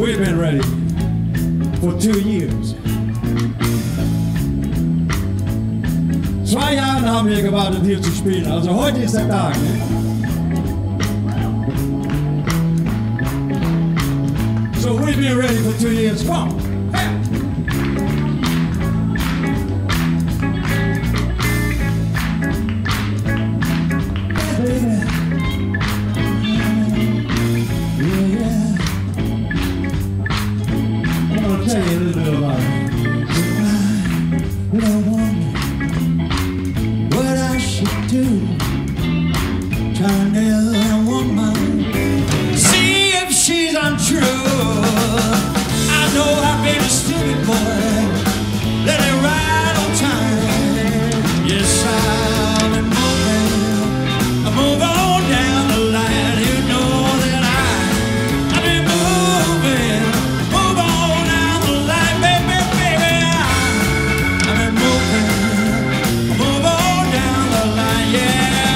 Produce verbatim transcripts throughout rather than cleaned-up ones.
We've been ready for two years. Zwei Jahre haben wir gewartet, hier zu spielen. Also heute ist der Tag. Ne? So we've been ready for two years. Come on. Hey. Tell you a little bit about it. So I wonder what I should do. Trying to nail that woman, see if she's untrue. I know I've been a stupid boy, let it ride on time. Yes, I've been moving, I move on down the line. You know that I, I've been moving, move on down the line, baby, baby. I, I've been moving, move on down the line, yeah.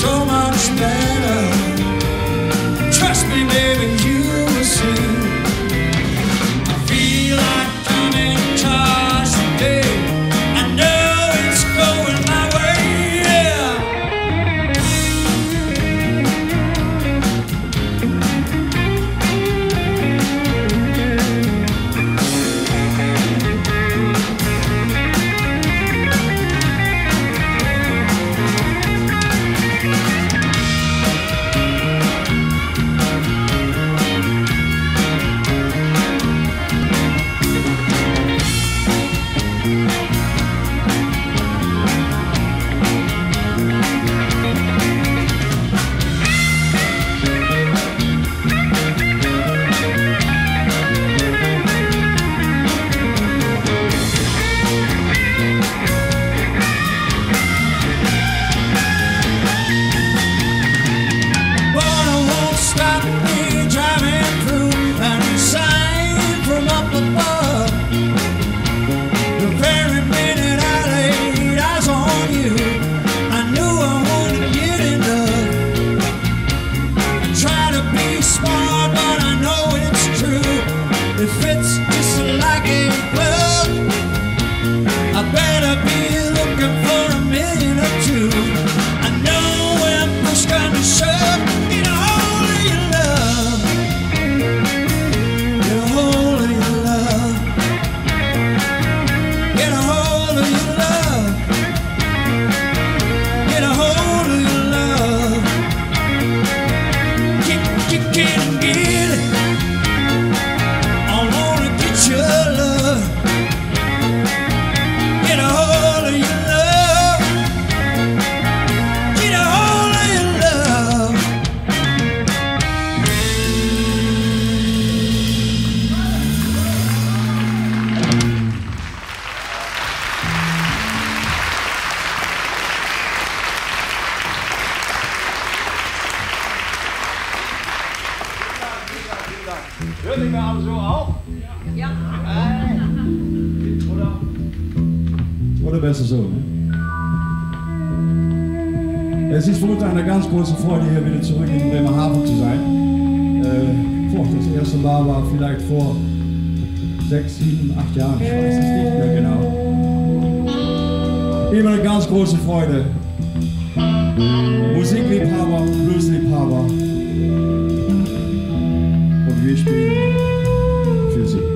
so much better. Trust me, baby, you will see. I feel like I'm in charge today. I know it's going my way, yeah. Hört ihr mir alle so auch? Ja. Oder? Oder besser so, ne? Es ist für uns eine ganz große Freude, hier wieder zurück in Bremerhaven zu sein. Äh, vor, das erste Mal war vielleicht vor sechs, sieben, acht Jahren, ich weiß es nicht mehr genau. Immer eine ganz große Freude. Musikliebhaber, Bluesliebhaber. Und wir spielen für Sie.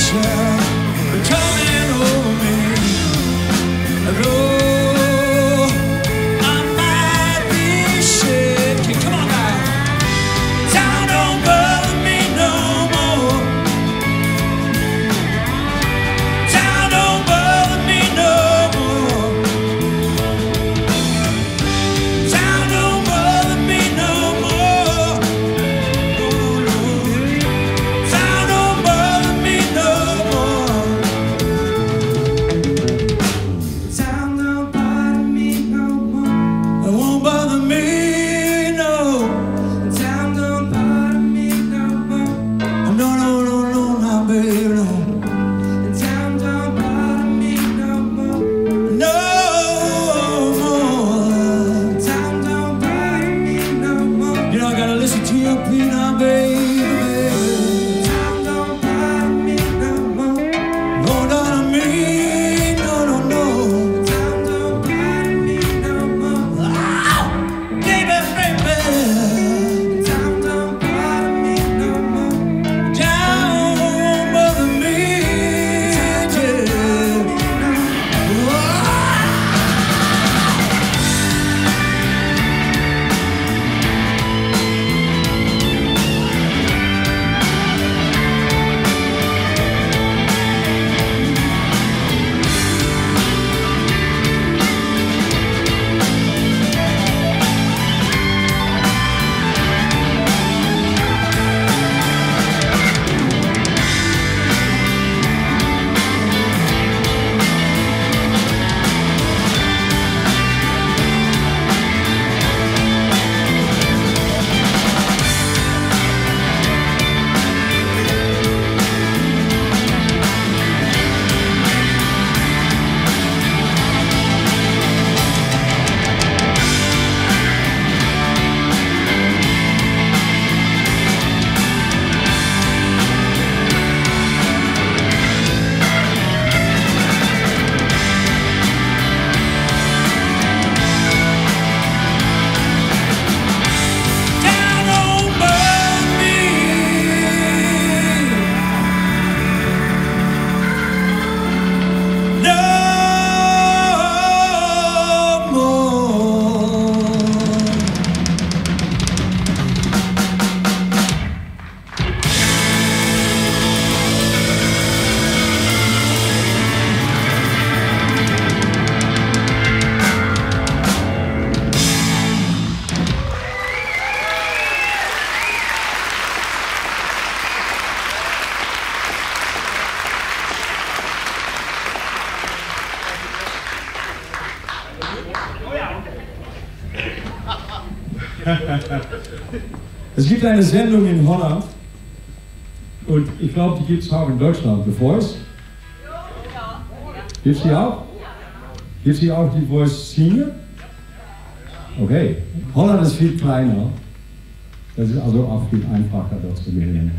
yourself coming over me. Though I might be shaking, come on now. Town don't bother me no more. Town don't bother me no more. Town don't bother me no more. Oh, no. Town don't bother me no more. Town don't bother me no more. It won't bother me, no. Town don't bother me no more. Oh, no, no, no, no, no, baby, no. Town don't bother me no more. No more. Town don't bother me no more. You know I gotta listen to your plea now, baby. Town don't bother me no more. No, not on me. No, no, no. Town don't bother me no more. Ah, baby, baby. Town don't bother me no more. Town won't bother me. Yeah. Whoa. Town don't bother me. No more. Es gibt eine Sendung in Holland und ich glaube, die gibt es auch in Deutschland, The Voice. Gibt es die auch? Gibt es die auch, die Voice Senior? Okay, Holland ist viel kleiner. Das ist also auch viel einfacher dort zu gewinnen.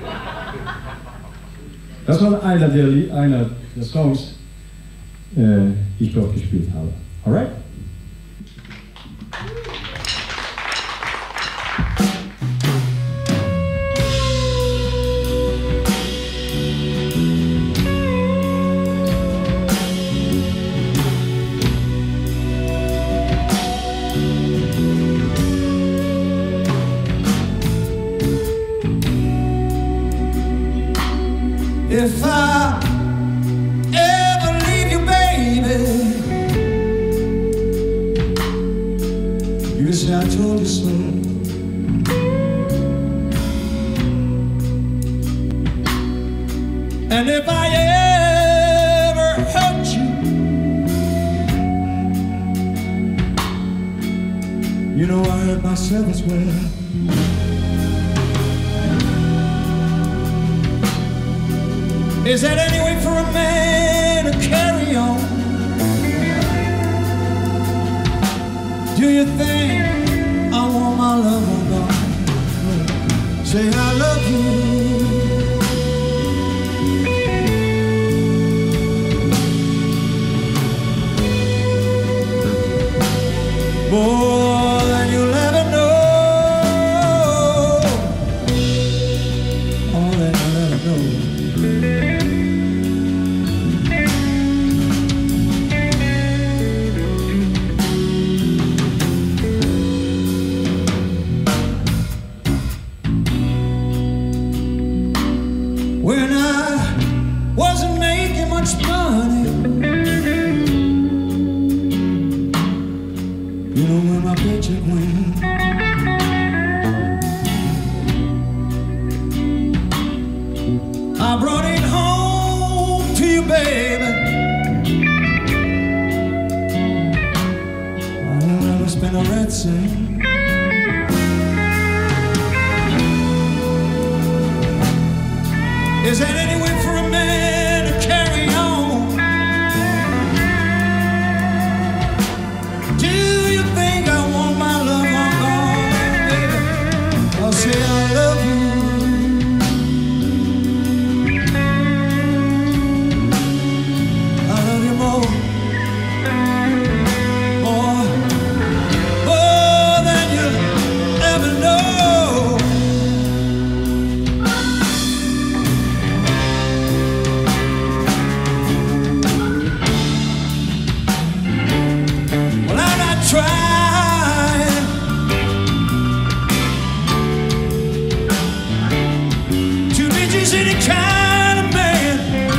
Das war einer der, Lie- einer der Songs, äh, die ich dort gespielt habe. Alright? If I ever leave you, baby, you say I told you so. And if I ever hurt you, you know I hurt myself as well. Is that any way for a man to carry on? Do you think I want my love on gone? Say I love you. More than you'll ever know. All that you'll ever know. much money. You know when my picture queen. I brought it home to you, baby. I'll never spend a red cent. Is that any way for a man to carry on? Do you think I want my love long gone, baby? I'll say I love you. I love you more, more, more than you'll ever know. Trying to be just any kind of man.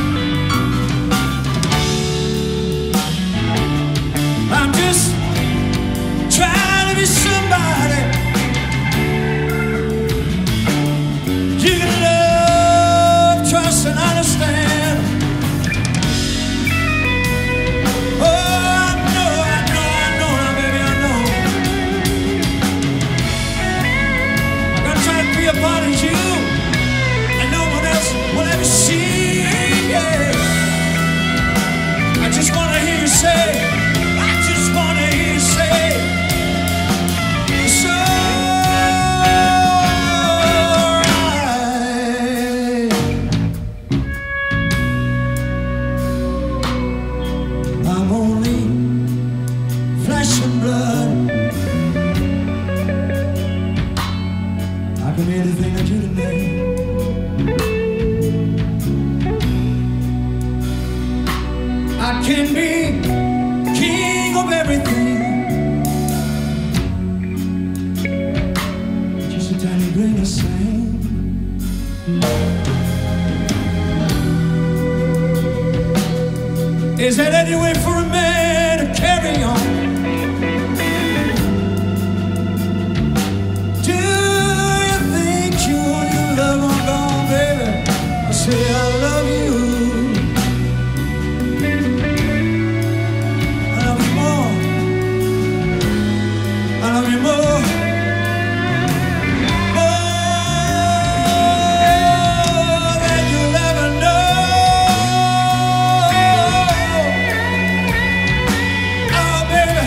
I'm just trying to be somebody you can love, trust, and understand. A part of you and no one else will ever see. Yeah. I just want to hear you say, I just want to hear you say, so right. I'm only flesh and blood. I can be anything that you demand. I can be king of everything, just a tiny grain of sand. Is that any way for a man to carry on? Say I love you. I love you more. I love you more. More than you'll ever know. Oh baby,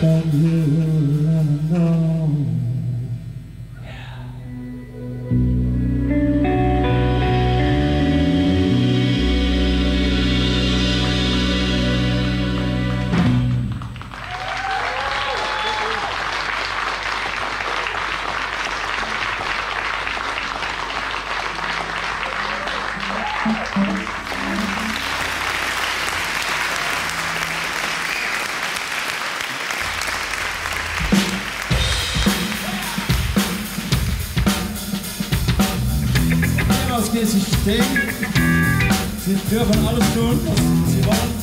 that you will never know. Sie stehen, Sie dürfen alles tun, was Sie wollen.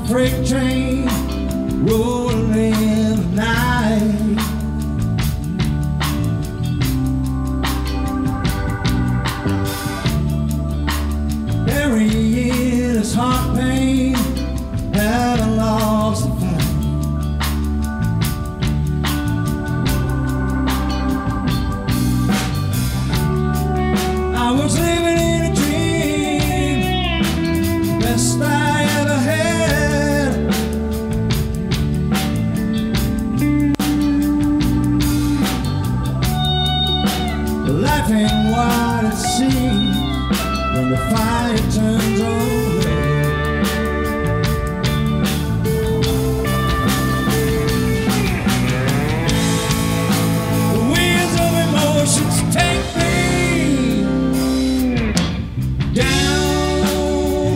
freight train rolling in the night. Burying his heart pain, having lost the fight. I was living in a dream, best I ever had. Life ain't what it seems when the fire turns on red. The wheels of emotions take me down.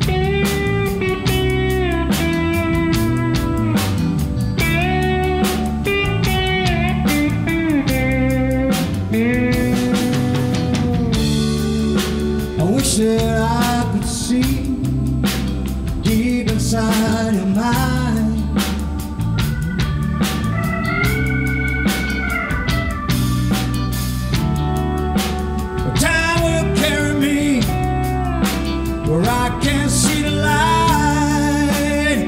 I wish that I could see deep inside your mind. But time will carry me where I can't see the light.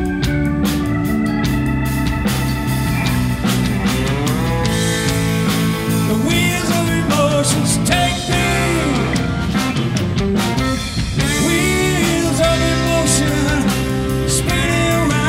The wheels of emotions take me. Wheels of emotion spinning around.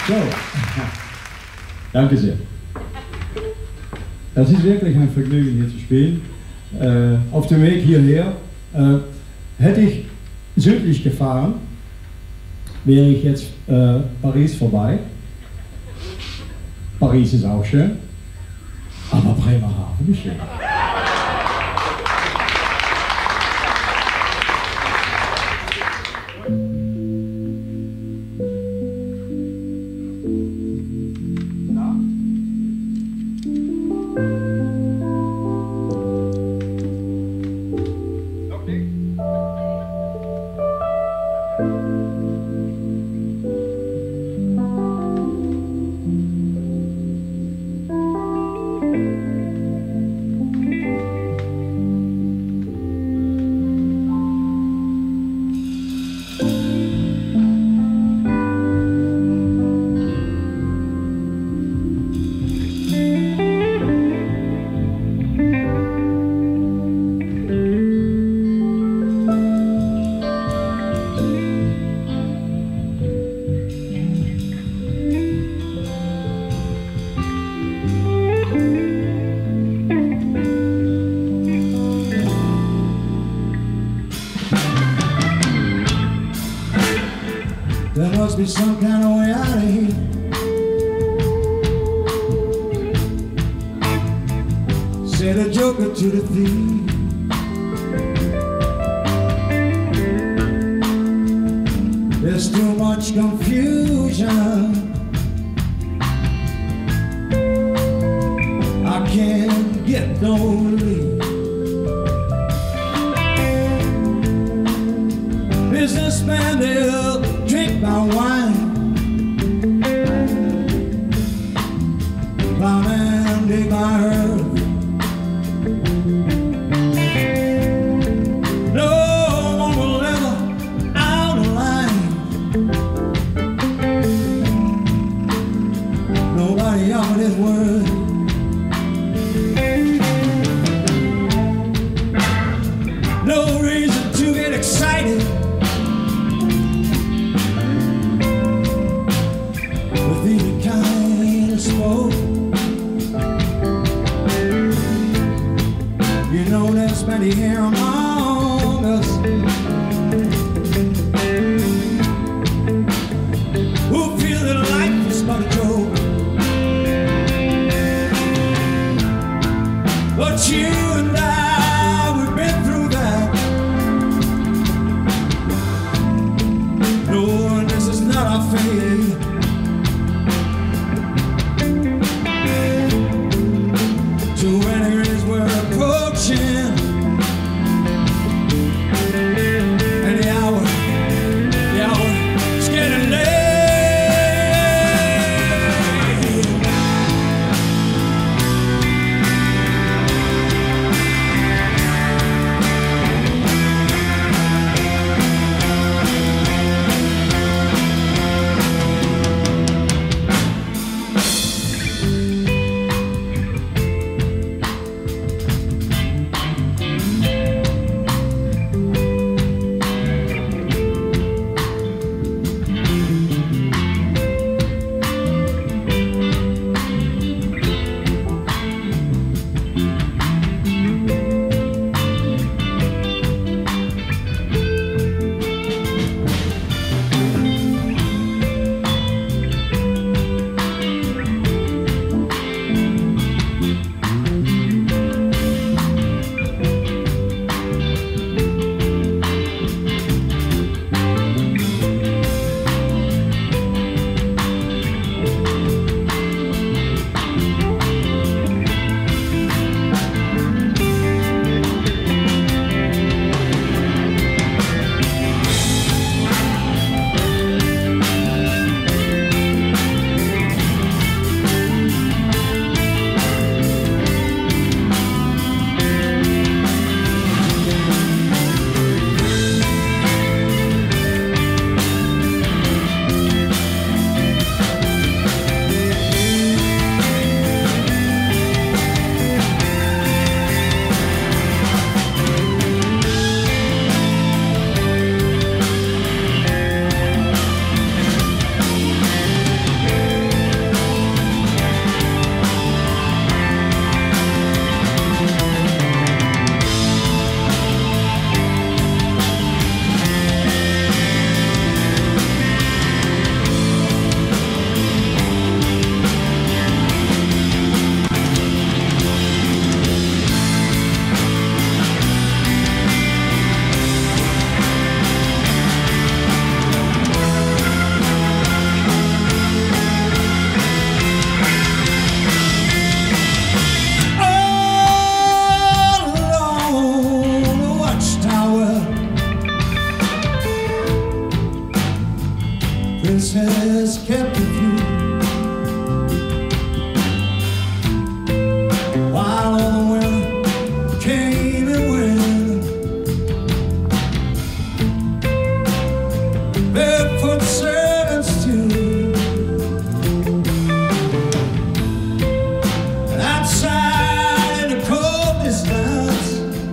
So, danke sehr. Es ist wirklich ein Vergnügen hier zu spielen. Äh, auf dem Weg hierher äh, hätte ich südlich gefahren, wäre ich jetzt äh, Paris vorbei. Paris ist auch schön, aber Bremerhaven ist schön. There must be some kind of way out of here. Said a joker to the thief. There's too much confusion. I can't get no relief. Businessman, they'll drink my wine. Plowman, dig my earth. No one will ever out of line. Nobody offered his word. No reason to get excited. princess kept the view, while all the women came and went, barefoot servants too. And outside in the cold distance,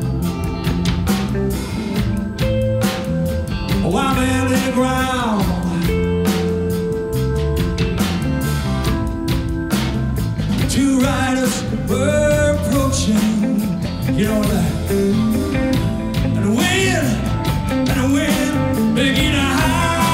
while men in the ground, two riders were approaching, you know that. And the wind, and the wind began to howl.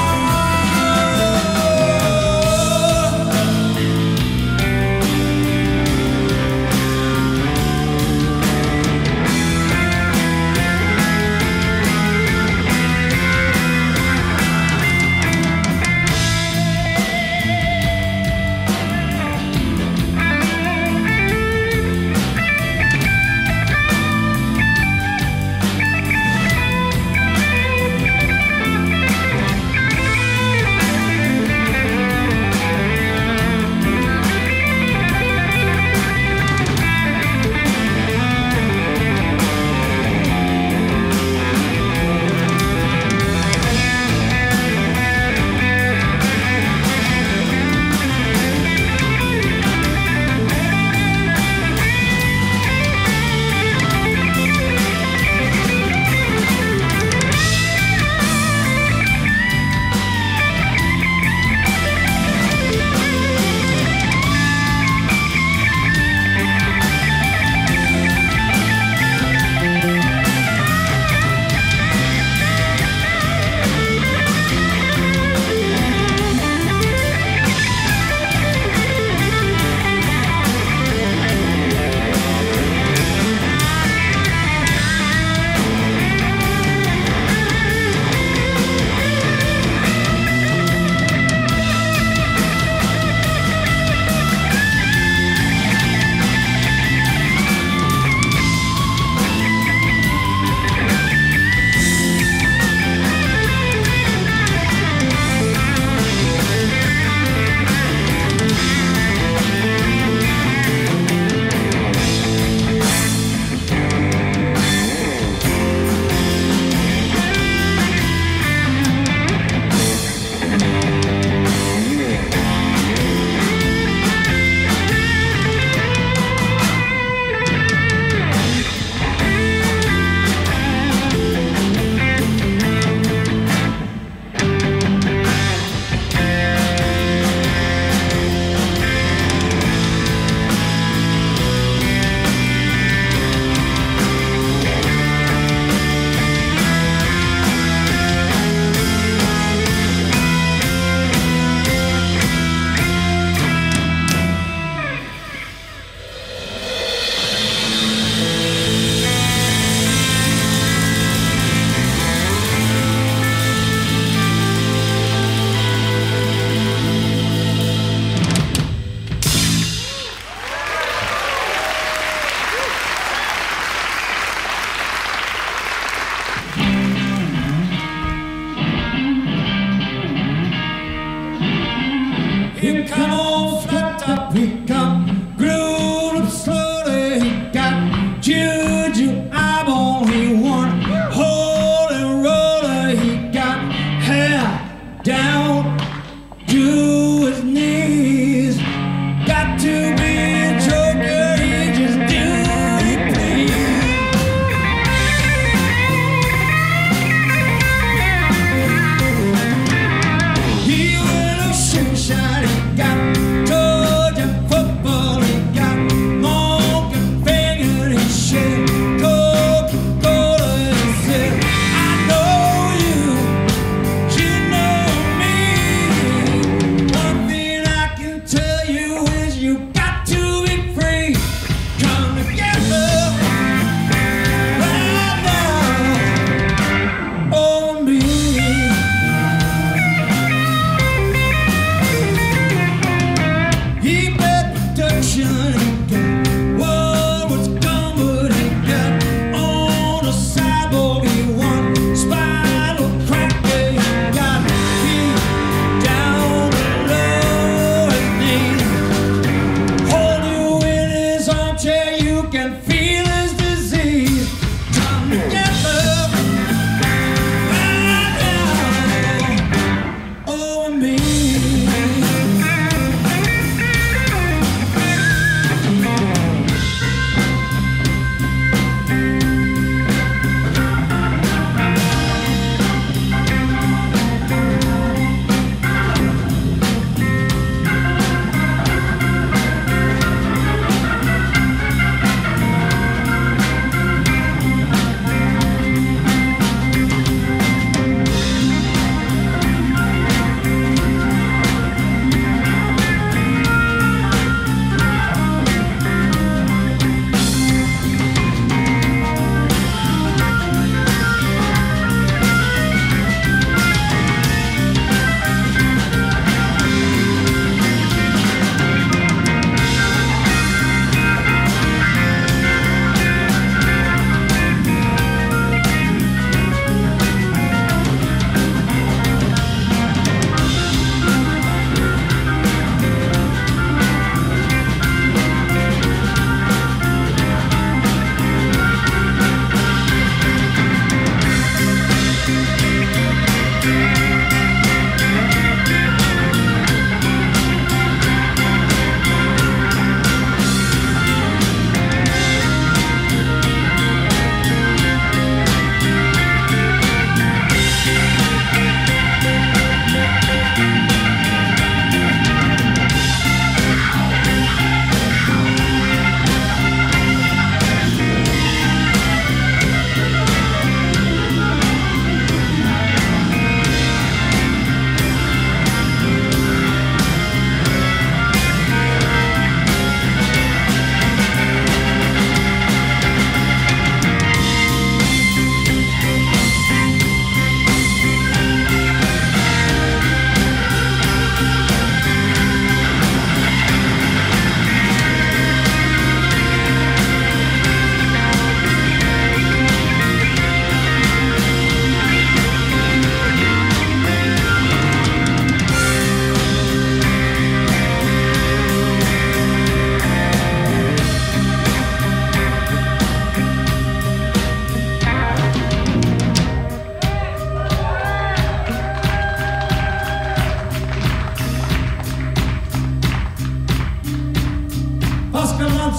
Here come on, flat top pickup, grown up slowly. He got juju eyeball, he won holy roller. He got hair down to his knees. Got to be a joker, he just do he please. He will no sunshine, he got Georgia for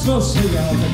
Lanslots zingen altijd.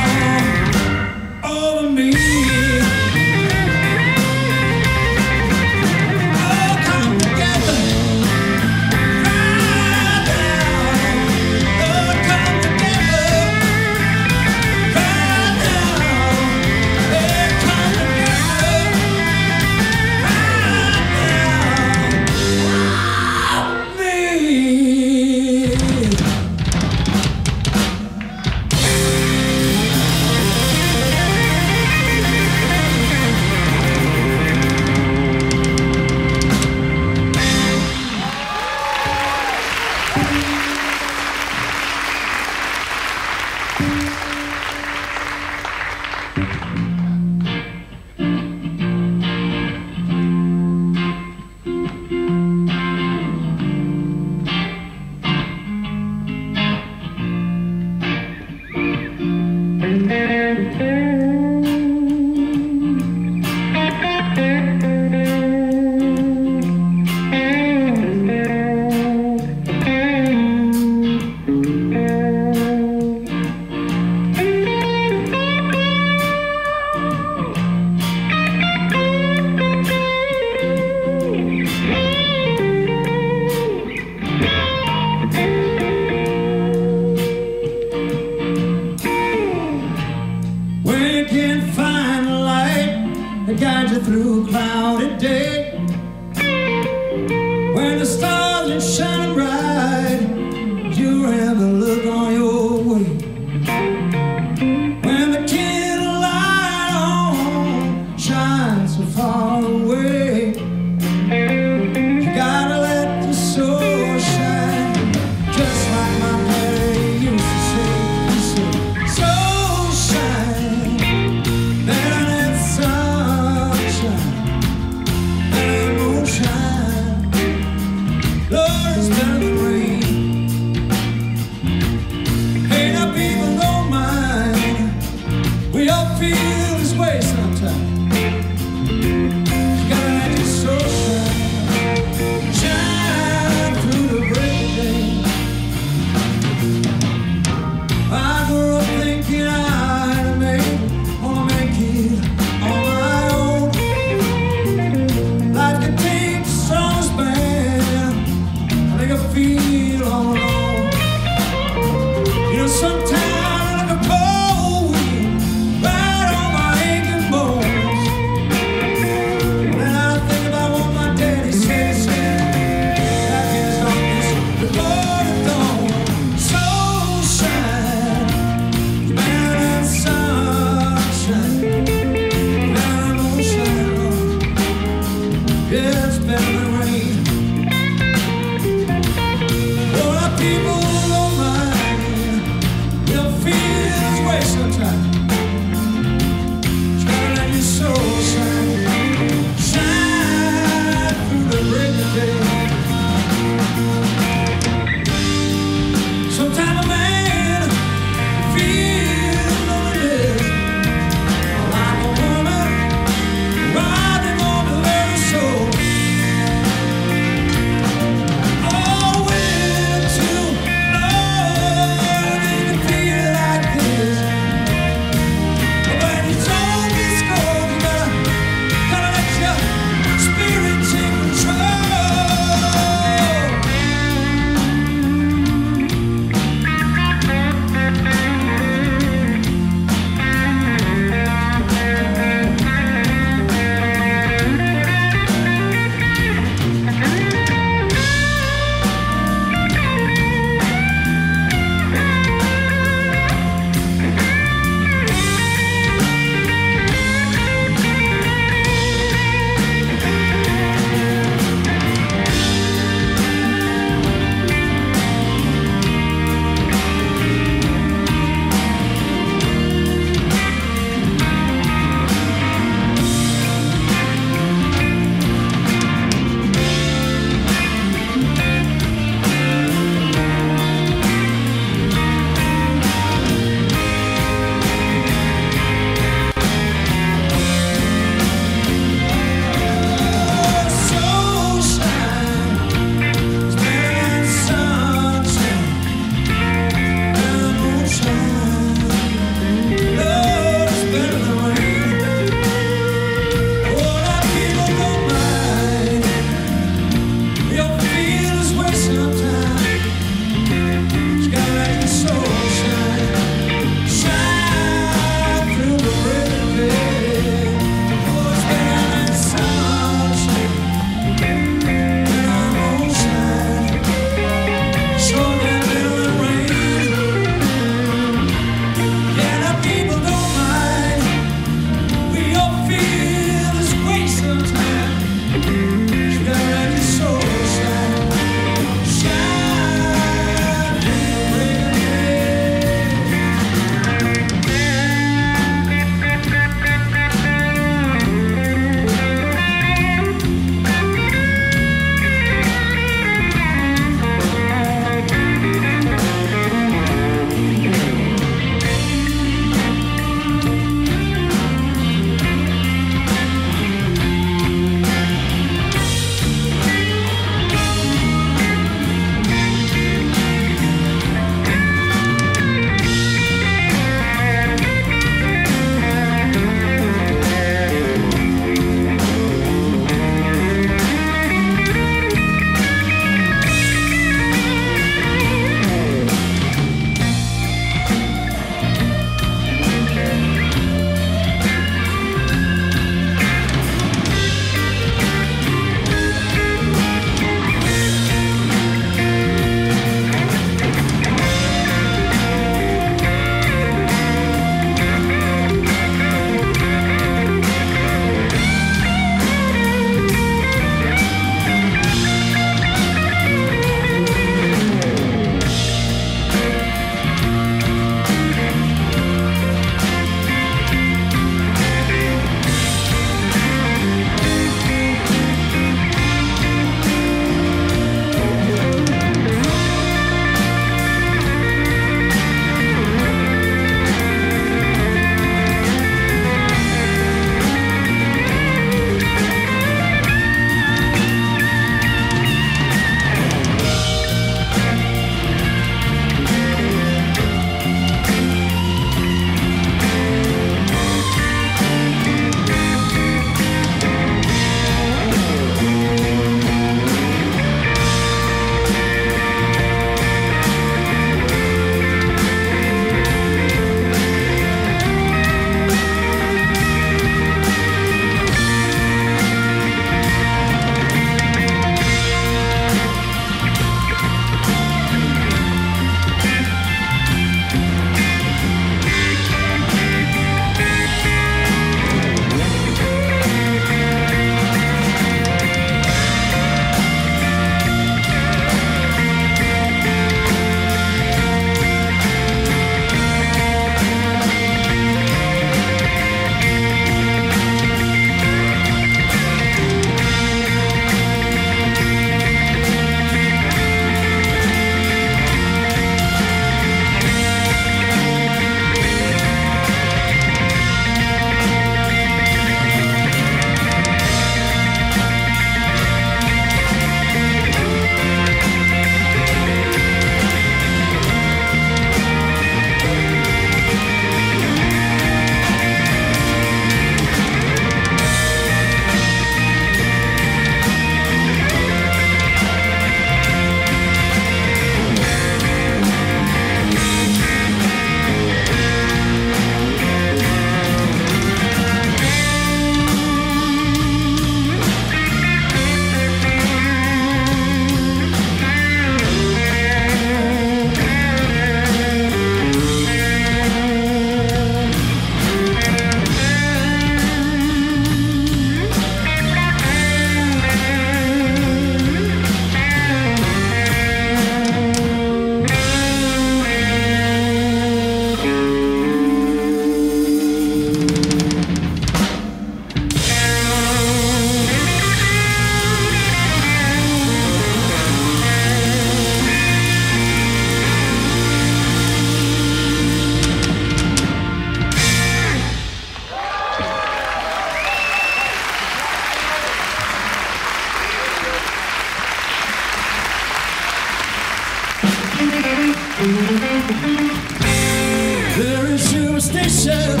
There is superstition,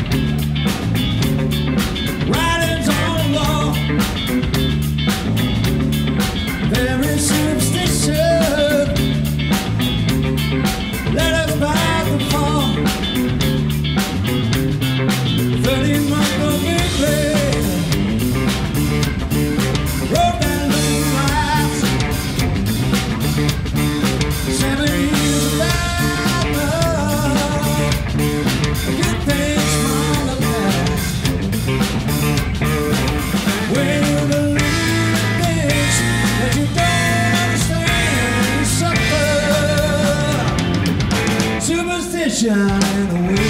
writings on the wall. There is superstition, let us bow the fall. Thirty months of England, wrote that little lies. Seven years of love, good things from the past. When you believe things that you don't understand, you suffer. Superstition in the way.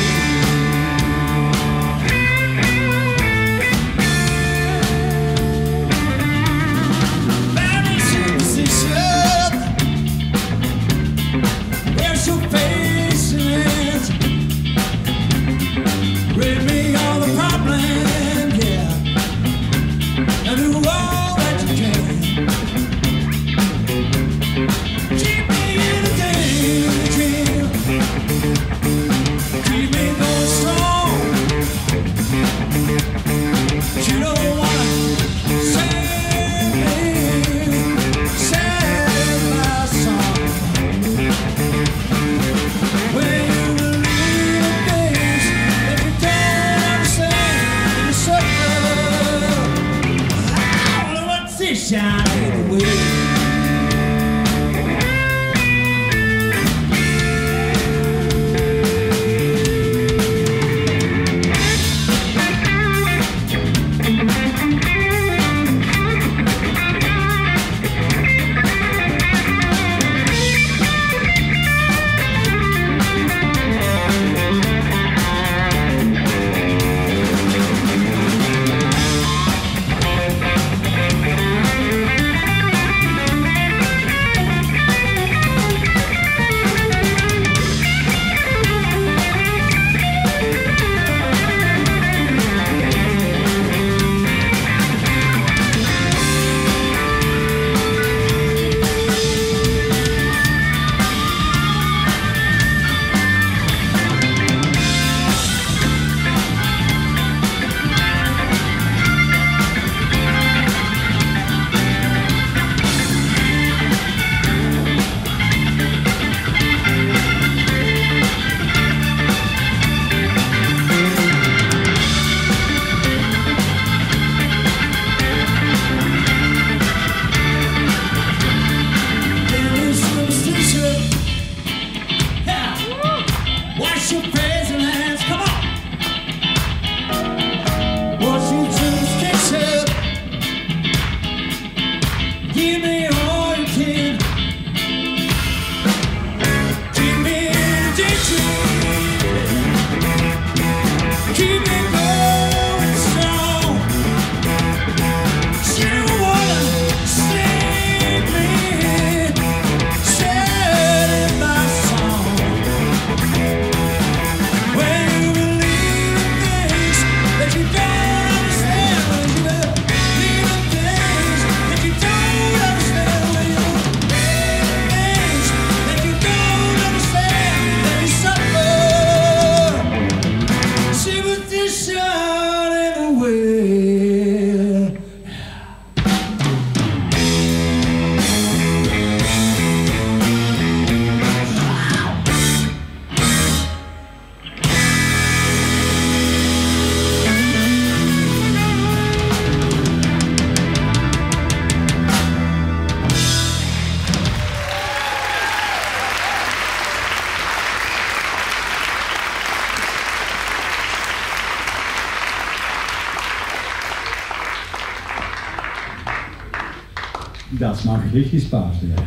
Das macht richtig Spaß. Ja.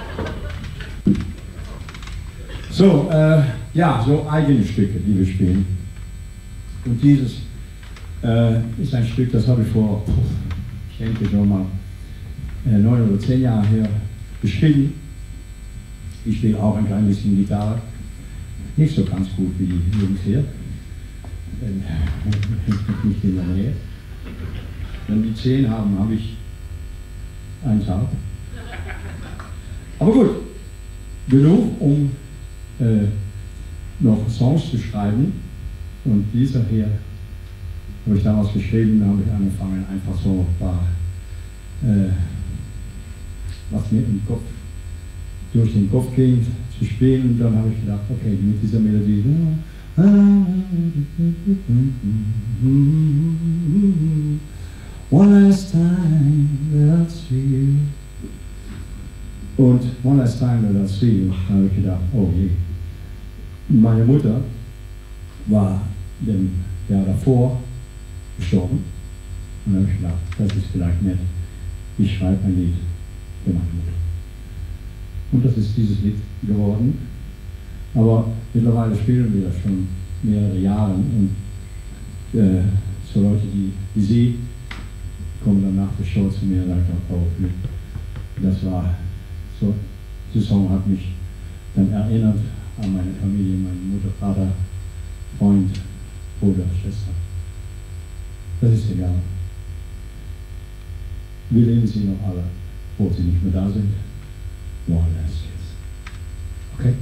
So, äh, ja, so eigene Stücke, die wir spielen. Und dieses äh, ist ein Stück, das habe ich vor, ich denke schon mal, äh, neun oder zehn Jahre her geschrieben. Ich spiele auch ein klein bisschen Gitarre. Nicht so ganz gut wie die Jungs hier. Nicht in der Nähe. Wenn die zehn haben, habe ich einen Tag. Aber gut, genug, um äh, noch Songs zu schreiben. Und dieser hier habe ich damals geschrieben, da habe ich angefangen, einfach so ein paar, äh, was mir im Kopf, durch den Kopf ging, zu spielen. Und dann habe ich gedacht, okay, mit dieser Melodie. One last time that I'll see you. Und one last time that I'll see you, da habe ich gedacht, oh je. Meine Mutter war dem Jahr davor gestorben. Und da habe ich gedacht, das ist vielleicht nett. Ich schreibe ein Lied für meine Mutter. Und das ist dieses Lied geworden. Aber mittlerweile spielen wir das schon mehrere Jahre. Und äh, so Leute, die, wie Sie, kommen dann nach der Show zu mir und sagen, oh, das war so, dieser Song hat mich dann erinnert an meine Familie, meine Mutter, Vater, Freund, Bruder, Schwester. Das ist egal. Wir leben sie noch alle, wo sie nicht mehr da sind. One last kiss. Okay?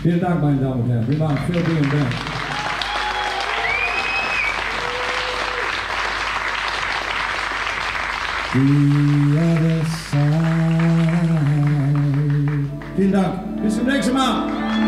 Vielen Dank, meine Damen und Herren. Wir waren vielen, vielen Dank. The other side. Vielen Dank. Bis zum nächsten Mal.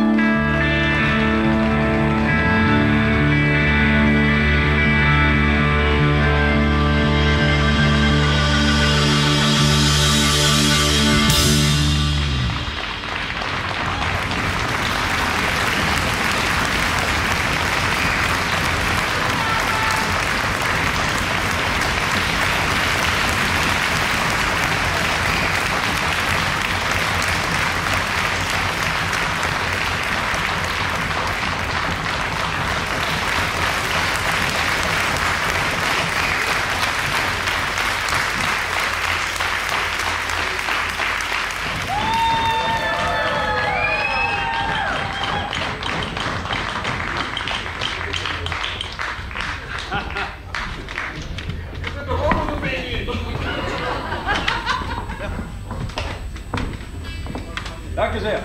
Danke sehr.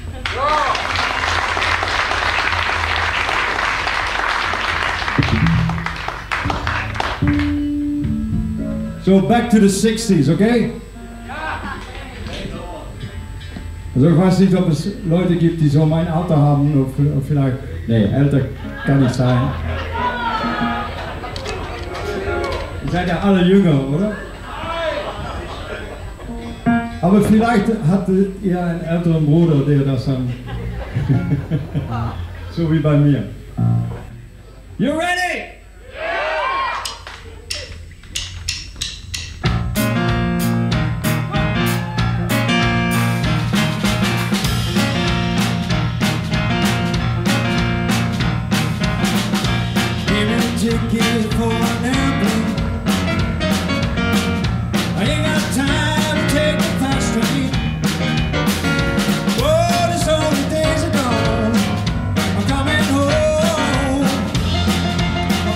So, back to the sixties, okay? Also ich weiß nicht, ob es Leute gibt, die so mein Alter haben, oder vielleicht, nee, älter kann nicht sein. Ihr seid ja alle jünger, oder? Aber vielleicht hattet ihr einen älteren Bruder, der das dann, so wie bei mir. You ready? Ticket for an airplane. I ain't got time to take the fast train. Oh, this only days are gone. I'm coming home. I'm